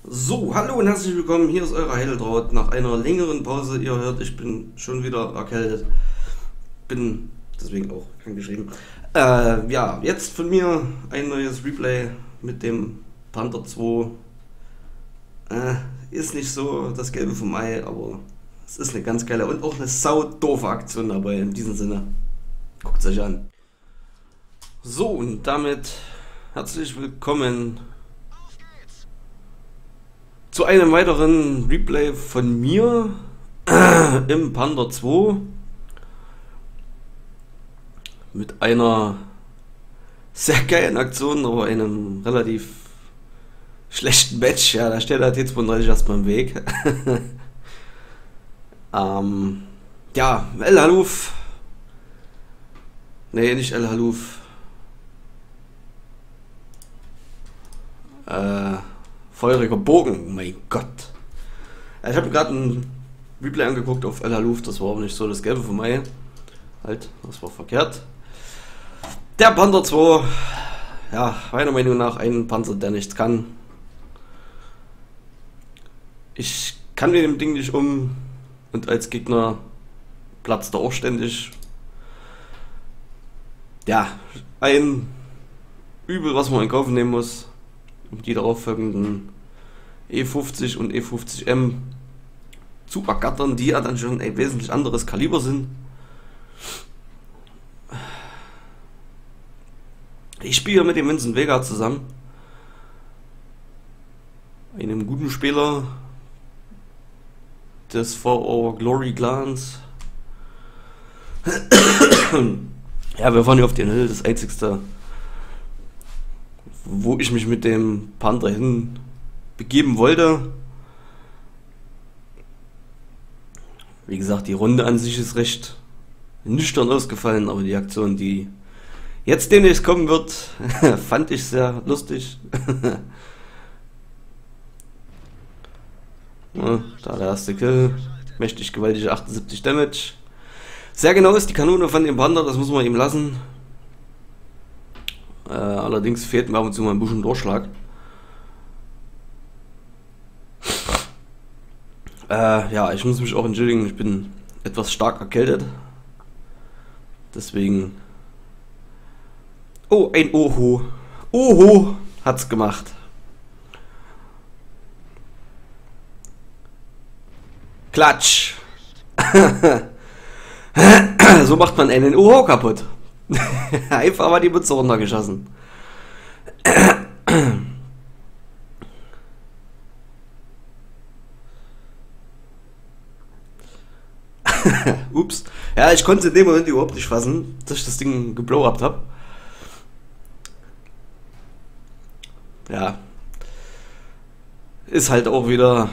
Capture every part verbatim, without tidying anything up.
So, hallo und herzlich willkommen, hier ist euer Heideltraut. Nach einer längeren Pause, ihr hört, ich bin schon wieder erkältet. Bin deswegen auch krank geschrieben. Äh, ja, jetzt von mir ein neues Replay mit dem Panther zwei. Äh, ist nicht so das Gelbe vom Ei, aber es ist eine ganz geile und auch eine sau doofe Aktion dabei. In diesem Sinne, guckt es euch an. So, und damit herzlich willkommen zu einem weiteren Replay von mir im Panther zwei mit einer sehr geilen Aktion, aber einem relativ schlechten Match. Ja, da steht der T zweiunddreißig erstmal im Weg. ähm, ja, El Haluf. Nee, nicht El Haluf. Äh, feuriger Bogen, mein Gott. Ich habe mir gerade ein Replay angeguckt auf El Haluf, das war aber nicht so das Gelbe vom Ei. Halt, das war verkehrt. Der Panther zwei, ja, meiner Meinung nach ein Panzer, der nichts kann. Ich kann mit dem Ding nicht um und als Gegner platzt er auch ständig. Ja, ein Übel, was man in Kauf nehmen muss, um die darauffolgenden E fünfzig und E fünfzig M zu ergattern, die ja dann schon ein wesentlich anderes Kaliber sind. Ich spiele mit dem Vincent Vega zusammen, einem guten Spieler des V O Glory Clans. Ja, wir fahren hier auf den Hill, das einzigste, wo ich mich mit dem Panther hin begeben wollte. Wie gesagt, die Runde an sich ist recht nüchtern ausgefallen, aber die Aktion, die jetzt demnächst kommen wird, fand ich sehr lustig. Ja, da der erste Kill, mächtig gewaltige achtundsiebzig Damage. Sehr genau ist die Kanone von dem Panther, das muss man ihm lassen. Äh, allerdings fehlt mir ab und zu mal ein bisschen Durchschlag. Äh, ja, ich muss mich auch entschuldigen, ich bin etwas stark erkältet. Deswegen... Oh, ein Oho. Oho hat's gemacht. Klatsch. So macht man einen Oho kaputt. Einfach mal die Mütze runtergeschossen. Ups. Ja, ich konnte es in dem Moment überhaupt nicht fassen, dass ich das Ding geblowupt habe. Ja. Ist halt auch wieder...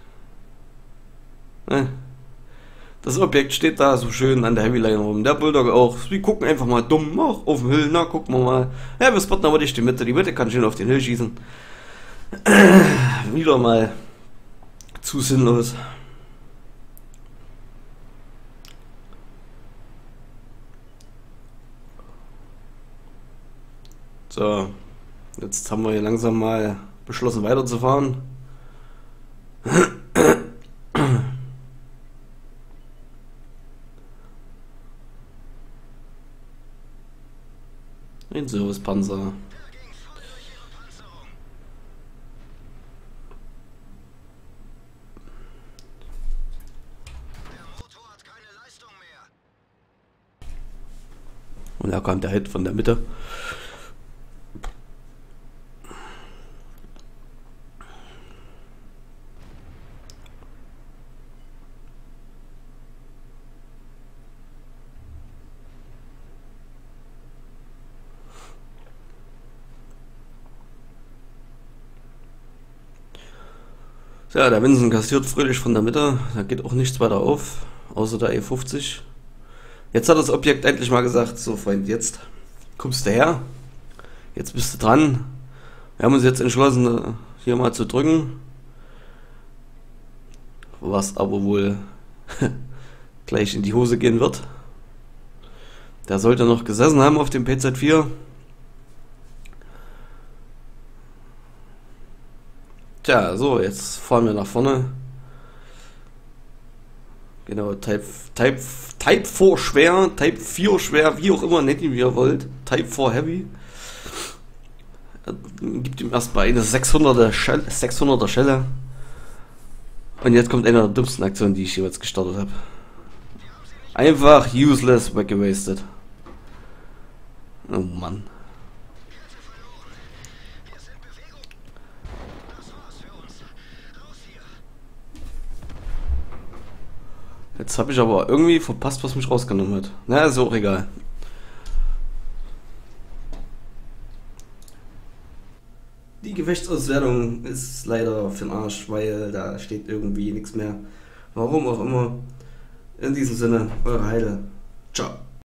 Ne? Das Objekt steht da so schön an der Heavyline rum. Der Bulldog auch. Wir gucken einfach mal dumm. Ach, auf den Hill, na, gucken wir mal. Ja, wir spotten aber nicht die Mitte. Die Mitte kann schön auf den Hill schießen. Wieder mal zu sinnlos. So, jetzt haben wir hier langsam mal beschlossen weiterzufahren. Ein Servicepanzer. Und da kam der Hit von der Mitte. Ja, der Vincent kassiert fröhlich von der Mitte, da geht auch nichts weiter auf, außer der E fünfzig. Jetzt hat das Objekt endlich mal gesagt, so Freund, jetzt kommst du her, jetzt bist du dran. Wir haben uns jetzt entschlossen, hier mal zu drücken, was aber wohl gleich in die Hose gehen wird. Der sollte noch gesessen haben auf dem P Z vier. Tja, so, jetzt fahren wir nach vorne. Genau, Type, Type, Type vier schwer, Type vier schwer, wie auch immer, nennt ihn wie ihr wollt. Type vier Heavy. Gibt ihm erstmal eine sechshunderter Schelle, sechshunderter Schelle. Und jetzt kommt eine der dümmsten Aktionen, die ich jeweils gestartet habe. Einfach useless weggewastet. Oh Mann. Jetzt habe ich aber irgendwie verpasst, was mich rausgenommen hat. Na, ist auch egal. Die Gefechtsauswertung ist leider für den Arsch, weil da steht irgendwie nichts mehr. Warum auch immer. In diesem Sinne, eure Heide. Ciao.